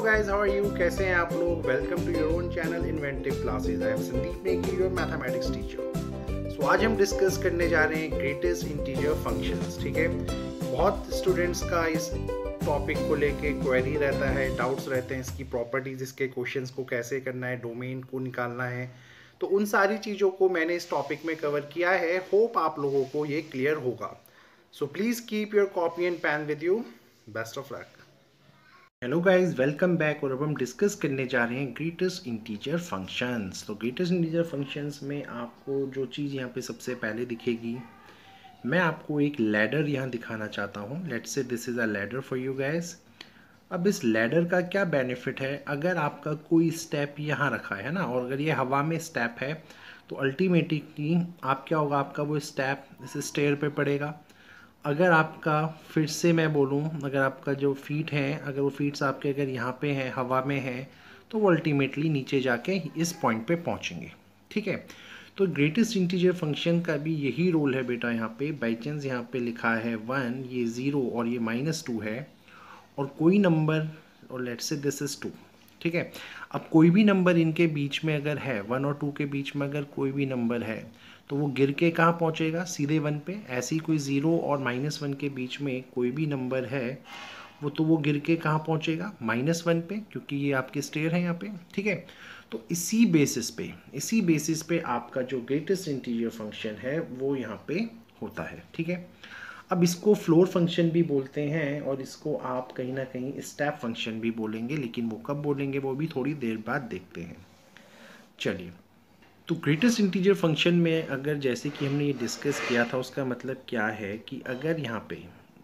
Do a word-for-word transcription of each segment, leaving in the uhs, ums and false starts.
guys, how are you? कैसे हैं आप लोग? Welcome to your own channel Inventive Classes. I am Sandeep Neki, your mathematics teacher. So आज हम discuss करने जा रहे हैं ग्रेटेस्ट इंटीजर फंक्शंस. ठीक है, बहुत स्टूडेंट्स का इस टॉपिक को लेके क्वेरी रहता है, डाउट्स रहते हैं, इसकी प्रॉपर्टीज, इसके क्वेश्चंस को कैसे करना है, डोमेन को निकालना है. तो उन सारी चीज़ों को मैंने इस टॉपिक में कवर किया है. होप आप लोगों को ये क्लियर होगा. So please keep your copy and pen with you. Best of luck. Hello guys, welcome back. और अब हम डिस्कस करने जा रहे हैं ग्रेटेस्ट इंटीजर फंक्शंस. तो ग्रेटेस्ट इंटीजर फंक्शंस में आपको जो चीज़ यहाँ पे सबसे पहले दिखेगी, मैं आपको एक लैडर यहाँ दिखाना चाहता हूँ. Let's say this is a ladder for you guys. अब इस लैडर का क्या बेनिफिट है, अगर आपका कोई स्टेप यहाँ रखा है ना, और अगर ये हवा में स्टेप है तो अल्टीमेटली आप क्या होगा, आपका वो स्टेप इस स्टेयर पे पड़ेगा. अगर आपका, फिर से मैं बोलूँ, अगर आपका जो फीट हैं, अगर वो फीट्स आपके अगर यहाँ पे हैं, हवा में हैं, तो वो अल्टीमेटली नीचे जाके इस पॉइंट पे पहुँचेंगे. ठीक है, तो ग्रेटेस्ट इंटीजर फंक्शन का भी यही रोल है बेटा. यहाँ पे बाई चांस यहाँ पे लिखा है वन, ये ज़ीरो और ये माइनस टू है, और कोई नंबर, और let's say this is to. ठीक है, अब कोई भी नंबर इनके बीच में अगर है, वन और टू के बीच में अगर कोई भी नंबर है, तो वो गिर के कहाँ पहुँचेगा, सीधे वन पे. ऐसे ही कोई ज़ीरो और माइनस वन के बीच में कोई भी नंबर है, वो तो वो गिर के कहाँ पहुँचेगा, माइनस वन पे, क्योंकि ये आपके स्टेयर है यहाँ पे. ठीक है, तो इसी बेसिस पे इसी बेसिस पे आपका जो ग्रेटेस्ट इंटीजर फंक्शन है वो यहाँ पे होता है. ठीक है, अब इसको फ्लोर फंक्शन भी बोलते हैं, और इसको आप कहीं ना कहीं स्टेप फंक्शन भी बोलेंगे, लेकिन वो कब बोलेंगे वो भी थोड़ी देर बाद देखते हैं. चलिए, तो ग्रेटेस्ट इंटीजर फंक्शन में अगर, जैसे कि हमने ये डिस्कस किया था, उसका मतलब क्या है कि अगर यहाँ पे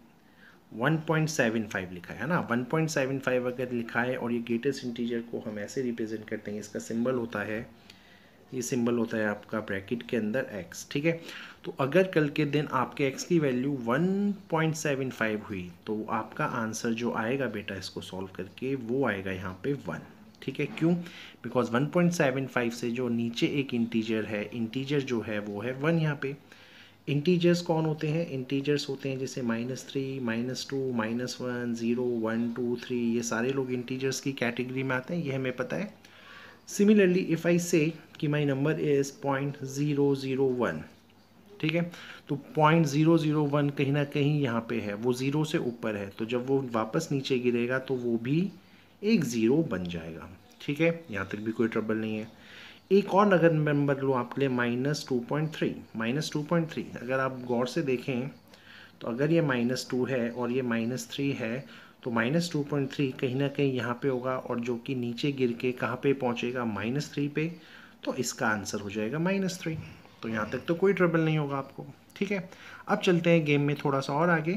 वन पॉइंट सेवन फाइव लिखा है ना, वन पॉइंट सेवन फाइव अगर लिखा है, और ये ग्रेटेस्ट इंटीजर को हम ऐसे रिप्रेजेंट करते हैं, इसका सिंबल होता है, ये सिंबल होता है आपका ब्रैकेट के अंदर x. ठीक है, तो अगर कल के दिन आपके x की value one point seven five हुई, तो आपका आंसर जो आएगा बेटा, इसको सॉल्व करके, वो आएगा यहाँ पे वन. ठीक है, क्यों? Because one point seven five से जो नीचे एक इंटीजर है, इंटीजर जो है वो है वन. यहाँ पे इंटीजर्स कौन होते हैं? इंटीजर्स होते हैं जैसे minus three, minus two, minus one, zero, one, two, three, ये सारे लोग इंटीजर्स की कैटेगरी में आते हैं, ये हमें पता है. सिमिलरली इफ़ आई से कि my number is point zero zero one, ठीक है, तो पॉइंट ज़ीरो ज़ीरो वन कहीं ना कहीं यहाँ पे है, वो ज़ीरो से ऊपर है, तो जब वो वापस नीचे गिरेगा तो वो भी एक ज़ीरो बन जाएगा. ठीक है, यहाँ तक भी कोई ट्रबल नहीं है. एक और अगर नंबर लो आपके लिए, minus two point three, minus two point three अगर आप गौर से देखें, तो अगर ये माइनस टू है और ये माइनस थ्री है, तो माइनस टू पॉइंट थ्री कहीं ना कहीं यहाँ पे होगा, और जो कि नीचे गिर के कहाँ पे पहुँचेगा, माइनस थ्री पे, तो इसका आंसर हो जाएगा माइनस थ्री. तो यहाँ तक तो कोई ट्रबल नहीं होगा आपको. ठीक है, अब चलते हैं गेम में थोड़ा सा और आगे.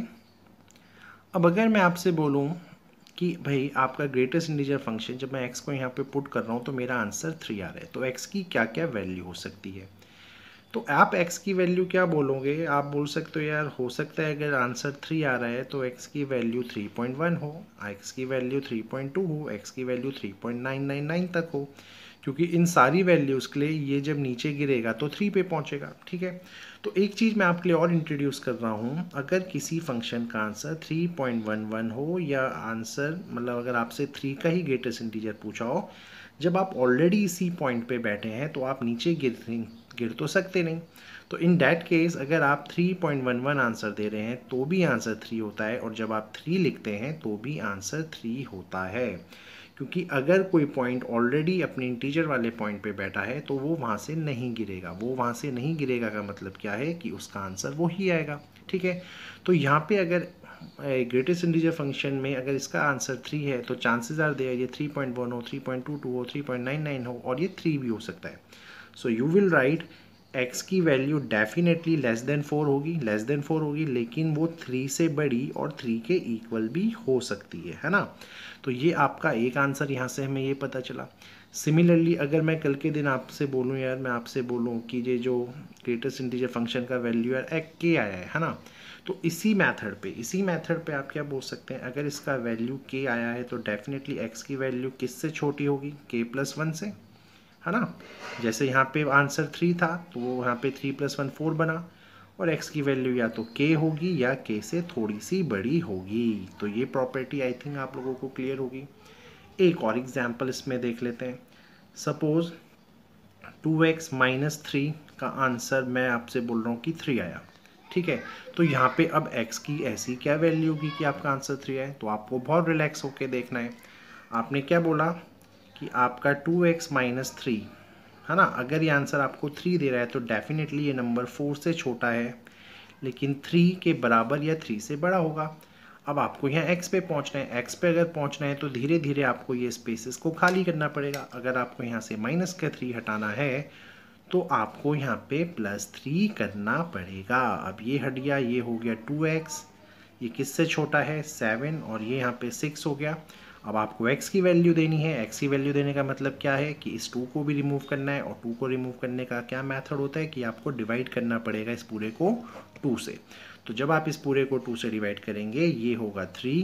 अब अगर मैं आपसे बोलूँ कि भाई आपका ग्रेटेस्ट इंटीजर फंक्शन, जब मैं x को यहाँ पे पुट कर रहा हूँ तो मेरा आंसर थ्री आ रहा है, तो x की क्या क्या वैल्यू हो सकती है, तो आप x की वैल्यू क्या बोलोगे? आप बोल सकते हो यार, हो सकता है अगर आंसर थ्री आ रहा है तो x की वैल्यू थ्री पॉइंट वन हो, x की वैल्यू थ्री पॉइंट टू हो, x की value three point nine nine nine तक हो, क्योंकि इन सारी वैल्यूज़ के लिए ये जब नीचे गिरेगा तो थ्री पे पहुंचेगा. ठीक है, तो एक चीज़ मैं आपके लिए और इंट्रोड्यूस कर रहा हूँ. अगर किसी फंक्शन का answer three point one one हो, या आंसर मतलब अगर आपसे थ्री का ही ग्रेटेस्ट इंटीजर पूछा हो, जब आप ऑलरेडी इसी पॉइंट पे बैठे हैं तो आप नीचे गिर गिर तो सकते नहीं. तो इन डैट केस अगर आप three point one one answer दे रहे हैं तो भी आंसर थ्री होता है, और जब आप थ्री लिखते हैं तो भी आंसर थ्री होता है, क्योंकि अगर कोई पॉइंट ऑलरेडी अपने इंटीजर वाले पॉइंट पे बैठा है तो वो वहाँ से नहीं गिरेगा. वो वहाँ से नहीं गिरेगा का मतलब क्या है कि उसका आंसर वो ही आएगा. ठीक है, तो यहाँ पे अगर ग्रेटेस्ट इंटीजर फंक्शन में अगर इसका आंसर थ्री है, तो चांसेस आर देयर ये थ्री पॉइंट वन हो, थ्री पॉइंट टू टू हो, थ्री पॉइंट नाइन नाइन हो, और ये थ्री भी हो सकता है. So you will write x की वैल्यू डेफिनेटली लेस देन फोर होगी, लेस देन फोर होगी, लेकिन वो थ्री से बड़ी और थ्री के इक्वल भी हो सकती है, है ना. तो ये आपका एक आंसर यहाँ से हमें ये पता चला. सिमिलरली अगर मैं कल के दिन आपसे बोलूँ यार, मैं आपसे बोलूँ कि ये जो ग्रेटेस्ट इंटीजर फंक्शन का वैल्यू यार एक के आया है, है ना, तो इसी मेथड पे इसी मेथड पे आप क्या बोल सकते हैं, अगर इसका वैल्यू के आया है तो डेफिनेटली x की वैल्यू किससे छोटी होगी, k प्लस वन से, है ना. जैसे यहाँ पे आंसर थ्री था तो वो यहाँ पे थ्री प्लस वन फोर बना, और x की वैल्यू या तो k होगी या k से थोड़ी सी बड़ी होगी. तो ये प्रॉपर्टी आई थिंक आप लोगों को क्लियर होगी. एक और एग्जाम्पल इसमें देख लेते हैं। Suppose two x minus three का आंसर मैं आपसे बोल रहा हूँ कि थ्री आया, ठीक है। तो यहाँ पे अब x की ऐसी क्या वैल्यू होगी कि आपका आंसर थ्री आए, तो आपको बहुत रिलैक्स होके देखना है। आपने क्या बोला कि आपका टू एक्स माइनस थ्री है ना, अगर ये आंसर आपको थ्री दे रहा है तो डेफिनेटली ये नंबर फोर से छोटा है, लेकिन थ्री के बराबर या थ्री से बड़ा होगा। अब आपको यहाँ x पे पहुँचना है, x पे अगर पहुँचना है तो धीरे धीरे आपको ये स्पेसेस को खाली करना पड़ेगा। अगर आपको यहाँ से माइनस का थ्री हटाना है तो आपको यहाँ पे प्लस थ्री करना पड़ेगा। अब ये हट गया, ये हो गया टू एक्स, ये किससे छोटा है सेवन, और ये यहाँ पे सिक्स हो गया। अब आपको x की वैल्यू देनी है। x की वैल्यू देने का मतलब क्या है कि इस टू को भी रिमूव करना है, और टू को रिमूव करने का क्या मेथड होता है कि आपको डिवाइड करना पड़ेगा इस पूरे को टू से। तो जब आप इस पूरे को टू से डिवाइड करेंगे, ये होगा थ्री,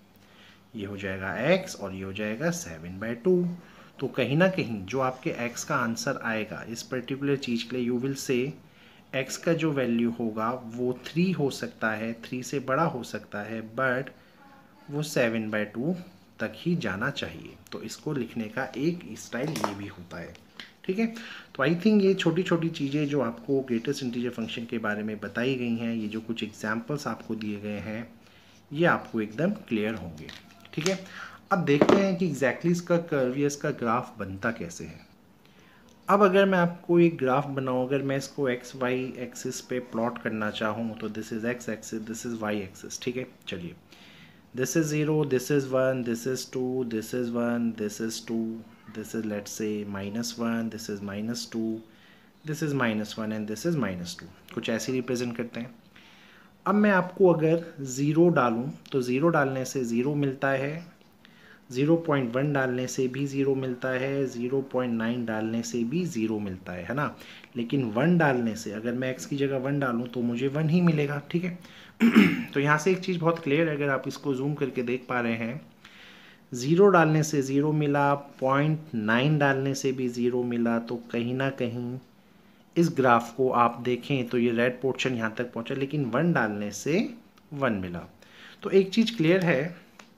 ये हो जाएगा x, और ये हो जाएगा सेवन बाई टू। तो कहीं ना कहीं जो आपके x का आंसर आएगा इस पर्टिकुलर चीज़ के लिए, यू विल से x का जो वैल्यू होगा वो थ्री हो सकता है, थ्री से बड़ा हो सकता है, बट वो सेवन बाई टू तक ही जाना चाहिए। तो इसको लिखने का एक स्टाइल ये भी होता है, ठीक है। तो आई थिंक ये छोटी छोटी चीज़ें जो आपको ग्रेटेस्ट इंटीजर फंक्शन के बारे में बताई गई हैं, ये जो कुछ एग्जांपल्स आपको दिए गए हैं, ये आपको एकदम क्लियर होंगे, ठीक है। अब देखते हैं कि एग्जैक्टली इसका कर्व या इसका ग्राफ बनता कैसे है। अब अगर मैं आपको एक ग्राफ बनाऊँ, अगर मैं इसको एक्स वाई एक्सिस पे प्लॉट करना चाहूँ, तो this is x axis, this is y axis, ठीक है। चलिए, this is zero, this is one, this is two, this is one, this is two, this is let's say minus one, this is minus two, this is minus one and this is minus two, कुछ ऐसे represent करते हैं। अब मैं आपको अगर zero डालूं तो ज़ीरो डालने से ज़ीरो मिलता है, ज़ीरो पॉइंट वन डालने से भी ज़ीरो मिलता है, ज़ीरो पॉइंट नाइन डालने से भी ज़ीरो मिलता है है ना। लेकिन वन डालने से, अगर मैं x की जगह वन डालूं तो मुझे वन ही मिलेगा, ठीक है। तो यहाँ से एक चीज़ बहुत क्लियर है, अगर आप इसको जूम करके देख पा रहे हैं, ज़ीरो डालने से ज़ीरो मिला, पॉइंट नाइन डालने से भी ज़ीरो मिला। तो कहीं ना कहीं इस ग्राफ को आप देखें तो ये रेड पोर्शन यहाँ तक पहुँचा, लेकिन वन डालने से वन मिला। तो एक चीज़ क्लियर है,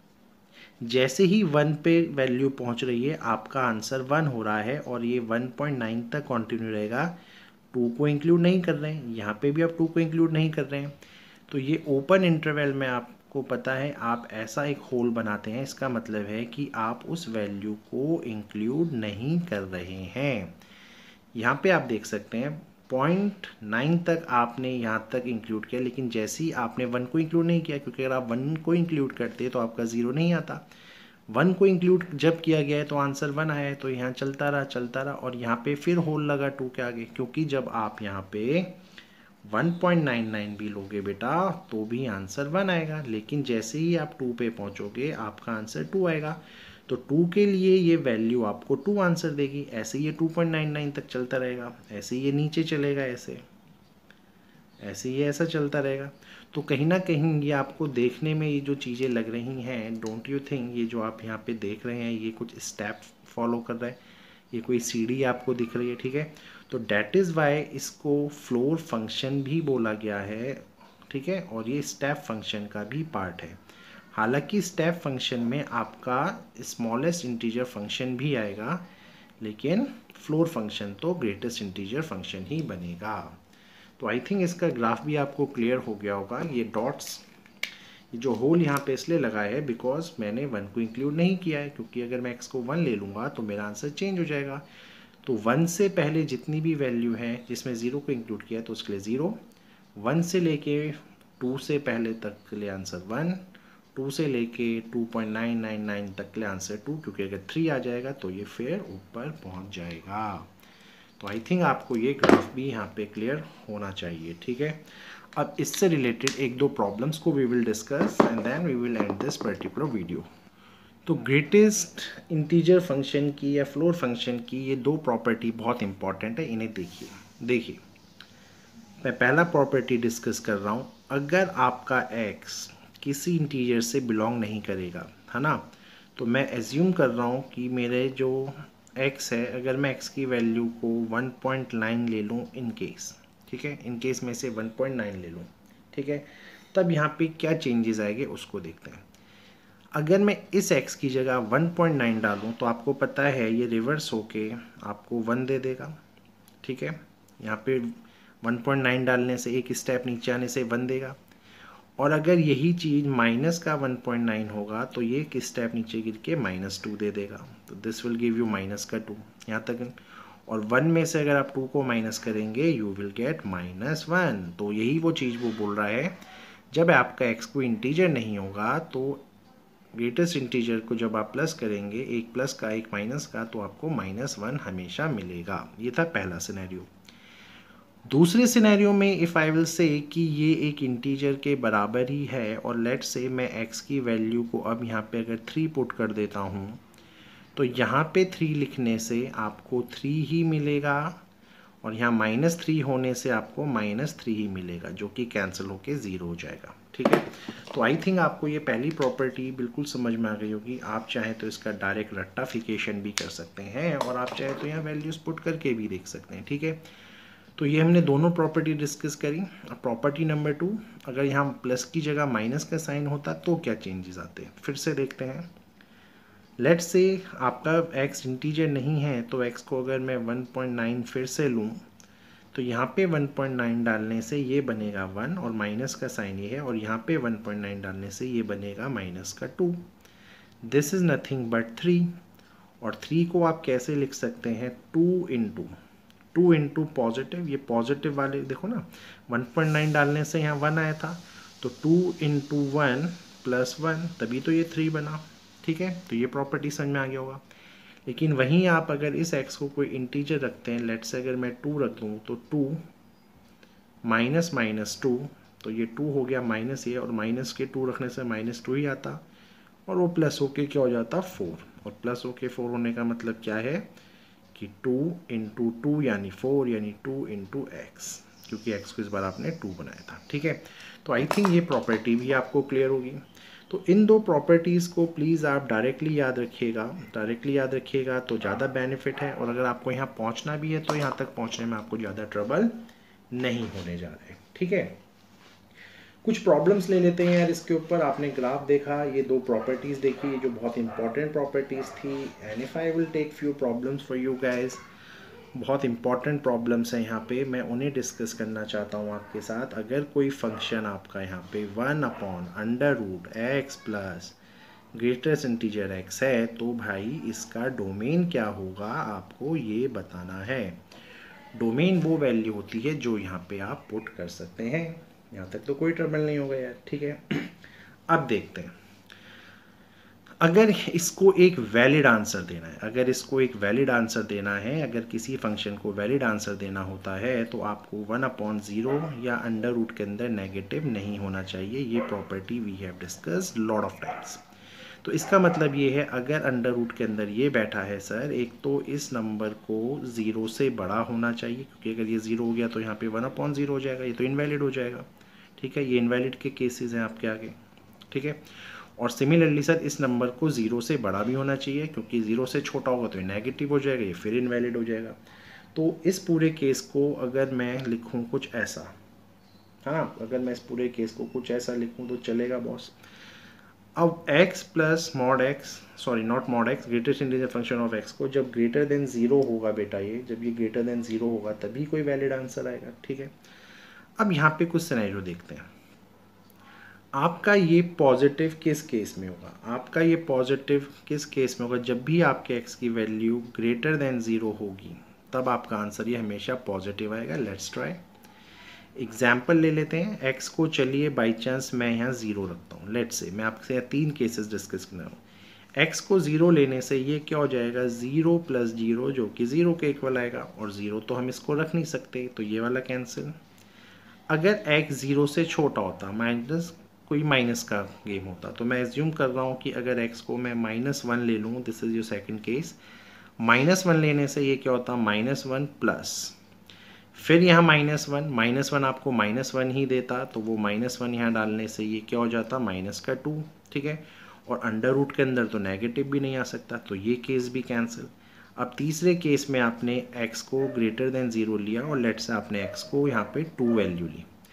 जैसे ही वन पे वैल्यू पहुँच रही है आपका आंसर वन हो रहा है, और ये वन पॉइंट नाइन तक कंटिन्यू रहेगा। टू को इंक्लूड नहीं कर रहे हैं, यहाँ पे भी आप टू को इंक्लूड नहीं कर रहे हैं। तो ये ओपन इंटरवल में आपको पता है आप ऐसा एक होल बनाते हैं, इसका मतलब है कि आप उस वैल्यू को इंक्लूड नहीं कर रहे हैं। यहाँ पे आप देख सकते हैं पॉइंट नाइन तक आपने यहाँ तक इंक्लूड किया, लेकिन जैसे ही आपने वन को इंक्लूड नहीं किया, क्योंकि अगर आप वन को इंक्लूड करते तो आपका ज़ीरो नहीं आता। वन को इंक्लूड जब किया गया है तो आंसर वन आया है, तो यहाँ चलता रहा चलता रहा, और यहाँ पे फिर होल लगा टू के आगे, क्योंकि जब आप यहाँ पे वन पॉइंट नाइन नाइन भी लोगे बेटा तो भी आंसर वन आएगा, लेकिन जैसे ही आप टू पे पहुँचोगे आपका आंसर टू आएगा। तो टू के लिए ये वैल्यू आपको टू आंसर देगी। ऐसे ये टू पॉइंट नाइन नाइन तक चलता रहेगा, ऐसे ये नीचे चलेगा, ऐसे ऐसे ये ऐसा चलता रहेगा। तो कहीं ना कहीं ये आपको देखने में ये जो चीज़ें लग रही हैं, डोंट यू थिंक ये जो आप यहाँ पे देख रहे हैं ये कुछ स्टेप फॉलो कर रहा है, ये कोई सीढ़ी आपको दिख रही है, ठीक है। तो डैट इज़ वाई इसको फ्लोर फंक्शन भी बोला गया है, ठीक है, और ये स्टेप फंक्शन का भी पार्ट है। हालांकि स्टेप फंक्शन में आपका स्मॉलेस्ट इंटीजर फंक्शन भी आएगा, लेकिन फ्लोर फंक्शन तो ग्रेटेस्ट इंटीजर फंक्शन ही बनेगा। तो आई थिंक इसका ग्राफ भी आपको क्लियर हो गया होगा। ये डॉट्स, ये जो होल यहाँ पे इसलिए लगा है बिकॉज मैंने वन को इंक्लूड नहीं किया है, क्योंकि अगर मैं एक्स को वन ले लूँगा तो मेरा आंसर चेंज हो जाएगा। तो वन से पहले जितनी भी वैल्यू है जिसमें ज़ीरो को इंक्लूड किया तो उसके लिए ज़ीरो, वन से लेके टू से पहले तक के लिए आंसर वन, टू से लेके two point nine nine nine तक के लिए आंसर टू, क्योंकि अगर थ्री आ जाएगा तो ये फिर ऊपर पहुंच जाएगा। तो आई थिंक आपको ये ग्राफ भी यहाँ पे क्लियर होना चाहिए, ठीक है। अब इससे रिलेटेड एक दो प्रॉब्लम्स को we will discuss and then we will end this particular video. तो ग्रेटेस्ट इंटीजर फंक्शन की या फ्लोर फंक्शन की ये दो प्रॉपर्टी बहुत इंपॉर्टेंट है, इन्हें देखिए। देखिए मैं पहला प्रॉपर्टी डिस्कस कर रहा हूँ, अगर आपका x किसी इंटीजर से बिलोंग नहीं करेगा, है ना, तो मैं एज्यूम कर रहा हूँ कि मेरे जो x है, अगर मैं x की वैल्यू को वन पॉइंट नाइन ले लूँ इन केस, ठीक है, इन केस में से वन पॉइंट नाइन ले लूँ, ठीक है, तब यहाँ पे क्या चेंजेस आएंगे उसको देखते हैं। अगर मैं इस x की जगह वन पॉइंट नाइन डालूँ तो आपको पता है ये रिवर्स होके आपको वन दे देगा, ठीक है। यहाँ पे वन पॉइंट नाइन डालने से एक स्टेप नीचे आने से वन देगा, और अगर यही चीज़ माइनस का वन पॉइंट नाइन होगा तो ये एक स्टेप नीचे गिर के माइनस टू दे देगा, तो this will give you minus का टू यहाँ तक। और वन में से अगर आप टू को माइनस करेंगे you will get minus one. तो यही वो चीज़ वो बोल रहा है, जब आपका x को इंटीजर नहीं होगा तो ग्रेटेस्ट इंटीजर को जब आप प्लस करेंगे, एक प्लस का एक माइनस का, तो आपको माइनस वन हमेशा मिलेगा। ये था पहला सिनेरियो। दूसरे सिनेरियो में इफ़ आई विल से कि ये एक इंटीजर के बराबर ही है, और लेट से मैं x की वैल्यू को अब यहाँ पे अगर थ्री पुट कर देता हूँ तो यहाँ पे थ्री लिखने से आपको थ्री ही मिलेगा, और यहाँ माइनस थ्री होने से आपको माइनस थ्री ही मिलेगा, जो कि कैंसिल होके ज़ीरो हो जाएगा, ठीक है। तो आई थिंक आपको ये पहली प्रॉपर्टी बिल्कुल समझ में आ गई होगी। आप चाहें तो इसका डायरेक्ट रट्टाफिकेशन भी कर सकते हैं, और आप चाहें तो यहाँ वैल्यूज़ पुट करके भी देख सकते हैं, ठीक है। तो ये हमने दोनों प्रॉपर्टी डिस्कस करी। अब प्रॉपर्टी नंबर टू, अगर यहाँ प्लस की जगह माइनस का साइन होता तो क्या चेंजेस आते, फिर से देखते हैं। लेट्स से आपका x इंटीजर नहीं है, तो x को अगर मैं वन पॉइंट नाइन फिर से लूँ तो यहाँ पे वन पॉइंट नाइन डालने से ये बनेगा वन, और माइनस का साइन ये है, और यहाँ पे वन पॉइंट नाइन डालने से ये बनेगा माइनस का two. This is nothing but three, और थ्री को आप कैसे लिख सकते हैं, two into two into positive, ये पॉजिटिव वाले देखो ना, वन पॉइंट नाइन डालने से यहाँ वन आया था, तो two into one plus one, तभी तो ये थ्री बना, ठीक है। तो ये प्रॉपर्टी समझ में आ गया होगा। लेकिन वहीं आप अगर इस x को कोई इंटीजर रखते हैं, लेट्स से अगर मैं टू रख दूँ तो टू माइनस माइनस टू, तो ये टू हो गया माइनस ये, और माइनस के टू रखने से माइनस टू ही आता, और वो प्लस होके क्या हो जाता, फोर, और प्लस होके फोर होने का मतलब क्या है कि टू इंटू टू यानी फोर, यानी टू इंटू एक्स, क्योंकि x को इस बार आपने टू बनाया था, ठीक है। तो आई थिंक ये प्रॉपर्टी भी आपको क्लियर होगी। तो इन दो प्रॉपर्टीज़ को प्लीज़ आप डायरेक्टली याद रखिएगा, डायरेक्टली याद रखिएगा तो ज़्यादा बेनिफिट है, और अगर आपको यहाँ पहुँचना भी है तो यहाँ तक पहुँचने में आपको ज़्यादा ट्रबल नहीं होने जा रहे, ठीक है। कुछ प्रॉब्लम्स ले लेते हैं यार इसके ऊपर। आपने ग्राफ देखा, ये दो प्रॉपर्टीज़ देखी, ये जो बहुत इंपॉर्टेंट प्रॉपर्टीज़ थी, and if I will take few problems for you guys, बहुत इंपॉर्टेंट प्रॉब्लम्स हैं यहाँ पे, मैं उन्हें डिस्कस करना चाहता हूँ आपके साथ। अगर कोई फंक्शन आपका यहाँ पे one upon under root x plus greatest integer x है, तो भाई इसका डोमेन क्या होगा आपको ये बताना है। डोमेन वो वैल्यू होती है जो यहाँ पे आप पुट कर सकते हैं। यहाँ तक तो कोई ट्रबल नहीं होगा यार, ठीक है। अब देखते हैं, अगर इसको एक वैलिड आंसर देना है, अगर इसको एक वैलिड आंसर देना है, अगर किसी फंक्शन को वैलिड आंसर देना होता है तो आपको वन अपॉन ज़ीरो या अंडर रूट के अंदर नेगेटिव नहीं होना चाहिए। ये property we have discussed lot of times. तो इसका मतलब ये है, अगर अंडर रूट के अंदर ये बैठा है सर, एक तो इस नंबर को ज़ीरो से बड़ा होना चाहिए, क्योंकि अगर ये ज़ीरो हो गया तो यहाँ पे वन अपॉन ज़ीरो हो जाएगा, ये तो इनवैलिड हो जाएगा, ठीक है। ये इनवैलिड के केसेस हैं आपके आगे, ठीक है। और सिमिलरली सर इस नंबर को ज़ीरो से बड़ा भी होना चाहिए, क्योंकि ज़ीरो से छोटा होगा तो ये नेगेटिव हो जाएगा, ये फिर इनवैलिड हो जाएगा। तो इस पूरे केस को अगर मैं लिखूँ कुछ ऐसा, हाँ, अगर मैं इस पूरे केस को कुछ ऐसा लिखूँ तो चलेगा बॉस। अब x plus mod x, sorry not mod x, greatest integer function of x को जब ग्रेटर देन ज़ीरो होगा बेटा, ये जब ये ग्रेटर देन ज़ीरो होगा तभी कोई वैलिड आंसर आएगा, ठीक है। अब यहाँ पे कुछ सिनेरियो देखते हैं। आपका ये पॉजिटिव किस केस में होगा, आपका ये पॉजिटिव किस केस में होगा, जब भी आपके x की वैल्यू ग्रेटर देन ज़ीरो होगी तब आपका आंसर ये हमेशा पॉजिटिव आएगा। लेट्स ट्राई एग्जाम्पल ले लेते हैं। x को चलिए बाई चांस मैं यहाँ ज़ीरो रखता हूँ, लेट्स से मैं आपसे यहाँ तीन केसेस डिस्कस कर रहा हूँ। x को ज़ीरो लेने से ये क्या हो जाएगा, ज़ीरो प्लस जीरो जो कि ज़ीरो के इक्वल आएगा, और ज़ीरो तो हम इसको रख नहीं सकते, तो ये वाला कैंसिल। अगर x ज़ीरो से छोटा होता, माइनस कोई माइनस का गेम होता, तो मैं एज्यूम कर रहा हूँ कि अगर x को मैं माइनस वन ले लूँ, this is your second case, minus one लेने से ये क्या होता, माइनस वन प्लस, फिर यहाँ माइनस वन, माइनस वन आपको माइनस वन ही देता, तो वो माइनस वन यहाँ डालने से ये क्या हो जाता, माइनस का टू, ठीक है। और अंडर रूट के अंदर तो नेगेटिव भी नहीं आ सकता, तो ये केस भी कैंसिल। अब तीसरे केस में आपने x को ग्रेटर देन ज़ीरो लिया, और लेट से आपने x को यहाँ पे टू वैल्यू ली।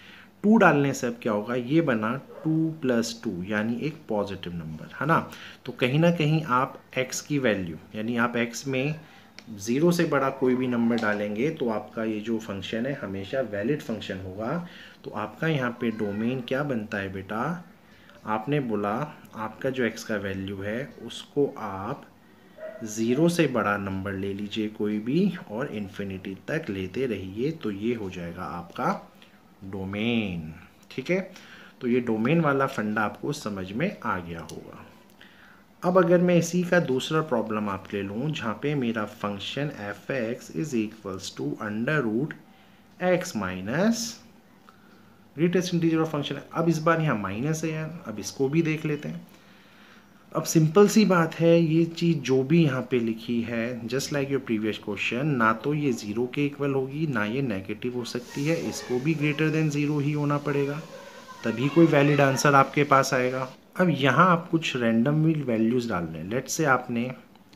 टू डालने से अब क्या होगा, ये बना टू प्लस टू यानी एक पॉजिटिव नंबर, है ना। तो कहीं ना कहीं आप x की वैल्यू यानी आप x में ज़ीरो से बड़ा कोई भी नंबर डालेंगे तो आपका ये जो फंक्शन है हमेशा वैलिड फंक्शन होगा। तो आपका यहाँ पे डोमेन क्या बनता है बेटा, आपने बोला आपका जो x का वैल्यू है उसको आप ज़ीरो से बड़ा नंबर ले लीजिए कोई भी और इन्फिनिटी तक लेते रहिए, तो ये हो जाएगा आपका डोमेन। ठीक है, तो ये डोमेन वाला फंडा आपको समझ में आ गया होगा। अब अगर मैं इसी का दूसरा प्रॉब्लम आप ले लूँ जहाँ पे मेरा function f x is equals to under root x minus greatest integer of function है। अब इस बार यहाँ माइनस है यार, अब इसको भी देख लेते हैं। अब सिंपल सी बात है, ये चीज़ जो भी यहाँ पे लिखी है just like your previous question, ना तो ये ज़ीरो के इक्वल होगी ना ये नेगेटिव हो सकती है, इसको भी ग्रेटर देन ज़ीरो ही होना पड़ेगा, तभी कोई वैलिड आंसर आपके पास आएगा। अब यहाँ आप कुछ रैंडम वैल्यूज़ डाल रहे हैं। लेट से आपने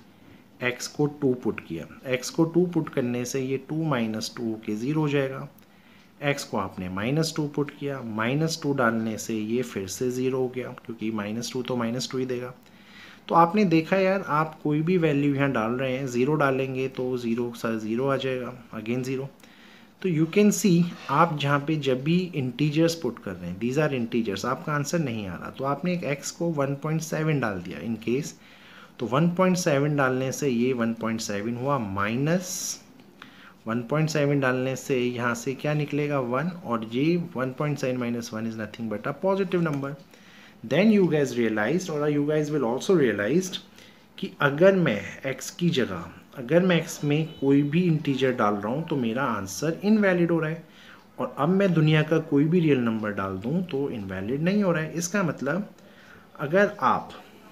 x को टू पुट किया, x को टू पुट करने से ये टू माइनस टू के ज़ीरो हो जाएगा। x को आपने माइनस टू पुट किया, माइनस टू डालने से ये फिर से ज़ीरो हो गया क्योंकि माइनस टू तो माइनस टू ही देगा। तो आपने देखा यार, आप कोई भी वैल्यू यहाँ डाल रहे हैं, ज़ीरो डालेंगे तो ज़ीरो सर ज़ीरो आ जाएगा, अगेन ज़ीरो। तो यू कैन सी आप जहाँ पे जब भी इंटीजर्स पुट कर रहे हैं, दीज आर इंटीजर्स, आपका आंसर नहीं आ रहा तो आपने एक x को वन पॉइंट सेवन डाल दिया इन केस, तो वन पॉइंट सेवन डालने से ये वन पॉइंट सेवन हुआ, माइनस वन पॉइंट सेवन डालने से यहाँ से क्या निकलेगा वन, और ये one point seven minus one is nothing but a positive number. Then you guys realized और you guys will also realized कि अगर मैं x की जगह अगर मैं x में कोई भी इंटीजर डाल रहा हूँ तो मेरा आंसर इनवैलिड हो रहा है, और अब मैं दुनिया का कोई भी रियल नंबर डाल दूँ तो इनवैलिड नहीं हो रहा है। इसका मतलब अगर आप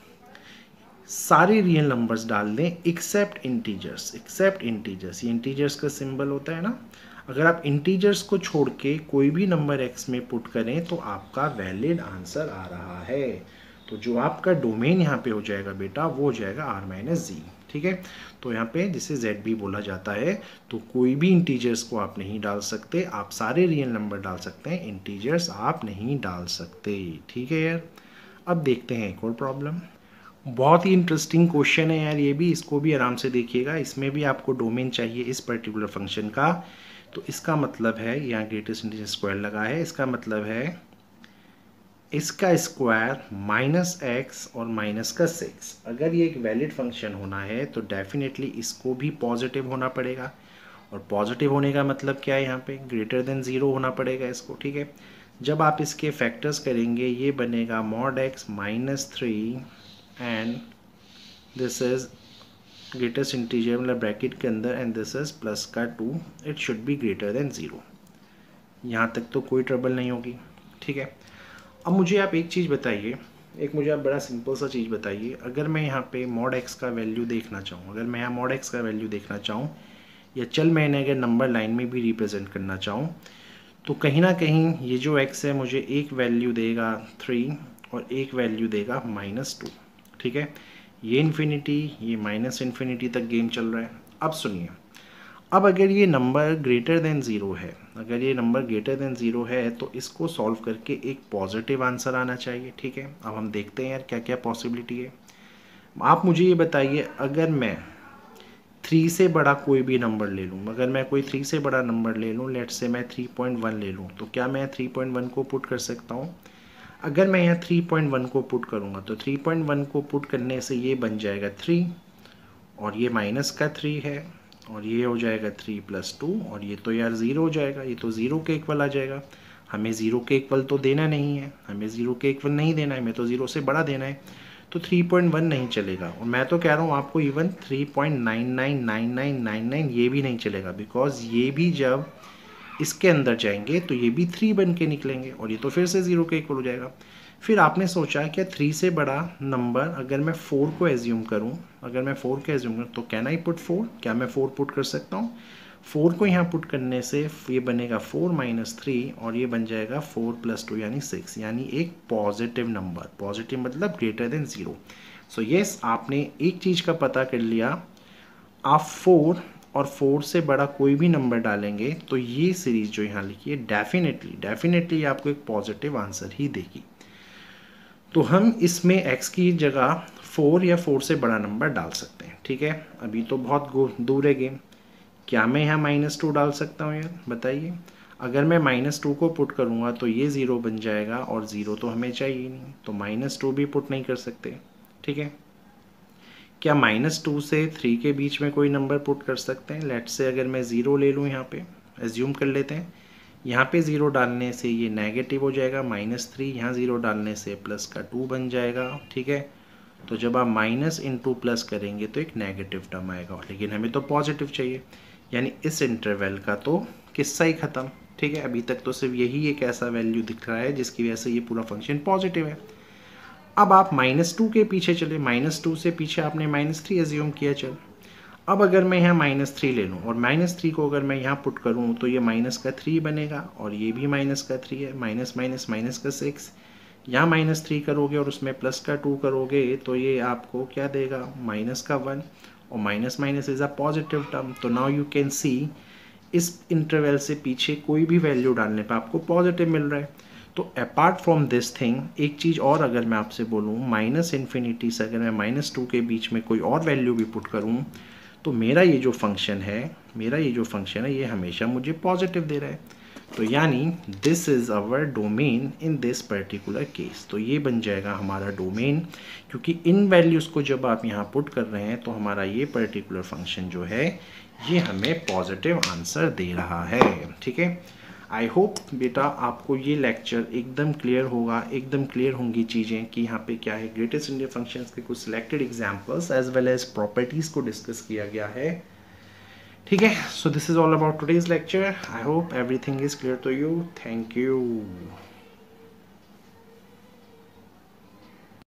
सारे रियल नंबर्स डाल दें एक्सेप्ट इंटीजर्स, एक्सेप्ट इंटीजर्स, ये इंटीजर्स का सिंबल होता है ना, अगर आप इंटीजर्स को छोड़ के कोई भी नंबर x में पुट करें तो आपका वैलिड आंसर आ रहा है। तो जो आपका डोमेन यहाँ पे हो जाएगा बेटा वो हो जाएगा आर माइनस जी। ठीक है, तो यहाँ पे जिसे जेड भी बोला जाता है, तो कोई भी इंटीजर्स को आप नहीं डाल सकते, आप सारे रियल नंबर डाल सकते हैं, इंटीजर्स आप नहीं डाल सकते। ठीक है यार, अब देखते हैं एक और प्रॉब्लम। बहुत ही इंटरेस्टिंग क्वेश्चन है यार ये भी, इसको भी आराम से देखिएगा। इसमें भी आपको डोमेन चाहिए इस पर्टिकुलर फंक्शन का, तो इसका मतलब है यहाँ ग्रेटेस्ट इंटीजर स्क्वायर लगा है, इसका मतलब है इसका स्क्वायर माइनस एक्स और माइनस का सिक्स। अगर ये एक वैलिड फंक्शन होना है तो डेफिनेटली इसको भी पॉजिटिव होना पड़ेगा, और पॉजिटिव होने का मतलब क्या है, यहाँ पे ग्रेटर देन ज़ीरो होना पड़ेगा इसको। ठीक है, जब आप इसके फैक्टर्स करेंगे ये बनेगा mod x minus three and this is greatest integer मतलब ब्रैकेट के अंदर एंड दिस इज प्लस का two, it should be greater than zero. यहाँ तक तो कोई ट्रबल नहीं होगी। ठीक है, अब मुझे आप एक चीज़ बताइए, एक मुझे आप बड़ा सिंपल सा चीज़ बताइए, अगर मैं यहाँ पे मॉड एक्स का वैल्यू देखना चाहूँ, अगर मैं यहाँ मॉड एक्स का वैल्यू देखना चाहूँ, या चल मैंने अगर नंबर लाइन में भी रिप्रेजेंट करना चाहूँ, तो कहीं ना कहीं ये जो एक्स है मुझे एक वैल्यू देगा थ्री और एक वैल्यू देगा माइनस टू। ठीक है, ये इन्फिनिटी ये माइनस इन्फिनिटी तक गेम चल रहा है। अब सुनिए, अब अगर ये नंबर ग्रेटर देन ज़ीरो है, अगर ये नंबर ग्रेटर देन ज़ीरो है तो इसको सॉल्व करके एक पॉजिटिव आंसर आना चाहिए। ठीक है, अब हम देखते हैं यार क्या क्या पॉसिबिलिटी है। आप मुझे ये बताइए, अगर मैं थ्री से बड़ा कोई भी नंबर ले लूँ, अगर मैं कोई थ्री से बड़ा नंबर ले लूँ, लेट से मैं थ्री पॉइंट वन ले लूँ, तो क्या मैं थ्री पॉइंट वन को पुट कर सकता हूँ? अगर मैं यहाँ थ्री पॉइंट वन को पुट करूँगा तो थ्री पॉइंट वन को पुट करने से ये बन जाएगा थ्री, और ये माइनस का थ्री है, और ये हो जाएगा थ्री प्लस टू, और ये तो यार ज़ीरो हो जाएगा, ये तो ज़ीरो के इक्वल आ जाएगा। हमें ज़ीरो के इक्वल तो देना नहीं है, हमें ज़ीरो के इक्वल नहीं देना है, हमें तो ज़ीरो से बड़ा देना है, तो थ्री पॉइंट वन नहीं चलेगा। और मैं तो कह रहा हूँ आपको even three point nine nine nine nine nine nine ये भी नहीं चलेगा, बिकॉज ये भी जब इसके अंदर जाएंगे तो ये भी थ्री बन के निकलेंगे, और ये तो फिर से ज़ीरो के इक्वल हो जाएगा। फिर आपने सोचा क्या थ्री से बड़ा नंबर अगर मैं फोर को एज्यूम करूं, अगर मैं फोर को एज्यूम करूं तो कैन आई पुट फोर, क्या मैं फोर पुट कर सकता हूं? फोर को यहाँ पुट करने से ये बनेगा फोर माइनस थ्री, और ये बन जाएगा फोर प्लस टू यानी सिक्स, यानी एक पॉजिटिव नंबर। पॉजिटिव मतलब greater than zero. So yes, आपने एक चीज़ का पता कर लिया, आप फोर और फोर से बड़ा कोई भी नंबर डालेंगे तो ये सीरीज जो यहाँ लिखी है डेफिनेटली डेफिनेटली आपको एक पॉजिटिव आंसर ही देगी। तो हम इसमें x की जगह फोर या फोर से बड़ा नंबर डाल सकते हैं। ठीक है, अभी तो बहुत दूर है गेम। क्या मैं यहाँ माइनस टू डाल सकता हूँ यार, बताइए। अगर मैं माइनस टू को पुट करूँगा तो ये ज़ीरो बन जाएगा और ज़ीरो तो हमें चाहिए नहीं, तो माइनस टू भी पुट नहीं कर सकते। ठीक है, क्या माइनस टू से थ्री के बीच में कोई नंबर पुट कर सकते हैं? लेट्स से अगर मैं ज़ीरो ले लूँ, यहाँ पे एज्यूम कर लेते हैं, यहाँ पे ज़ीरो डालने से ये नेगेटिव हो जाएगा माइनस थ्री, यहाँ ज़ीरो डालने से प्लस का टू बन जाएगा। ठीक है, तो जब आप माइनस इंटू प्लस करेंगे तो एक नेगेटिव टर्म आएगा, लेकिन हमें तो पॉजिटिव चाहिए, यानी इस इंटरवल का तो किस्सा ही ख़त्म। ठीक है, अभी तक तो सिर्फ यही एक ऐसा वैल्यू दिख रहा है जिसकी वजह से ये पूरा फंक्शन पॉजिटिव है। अब आप माइनस टू के पीछे चले, माइनस टू से पीछे आपने माइनस थ्री एज्यूम किया। चल, अब अगर मैं यहाँ माइनस थ्री ले लूँ और माइनस थ्री को अगर मैं यहाँ पुट करूँ तो ये माइनस का थ्री बनेगा और ये भी माइनस का थ्री है, माइनस माइनस माइनस का सिक्स। यहाँ माइनस थ्री करोगे और उसमें प्लस का टू करोगे तो ये आपको क्या देगा, माइनस का वन, और minus minus is a positive term. तो नाउ यू कैन सी इस इंटरवल से पीछे कोई भी वैल्यू डालने पर आपको पॉजिटिव मिल रहा है। तो अपार्ट फ्रॉम दिस थिंग एक चीज़ और अगर मैं आपसे बोलूँ, माइनस इन्फिनिटी से अगर मैं माइनस टू के बीच में कोई और वैल्यू भी पुट करूँ तो मेरा ये जो फंक्शन है मेरा ये जो फंक्शन है ये हमेशा मुझे पॉजिटिव दे रहा है। तो यानी this is our domain in this particular case. तो ये बन जाएगा हमारा डोमेन, क्योंकि इन वैल्यूज़ को जब आप यहाँ पुट कर रहे हैं तो हमारा ये पर्टिकुलर फंक्शन जो है ये हमें पॉजिटिव आंसर दे रहा है। ठीक है, आई होप बेटा आपको ये लेक्चर एकदम क्लियर होगा, एकदम क्लियर होंगी चीज़ें कि यहाँ पे क्या है। ग्रेटेस्ट इंडियन फंक्शंस के कुछ selected examples as well as properties को डिस्कस किया गया है। ठीक है, so this is all about today's lecture. I hope everything is clear to you. Thank you.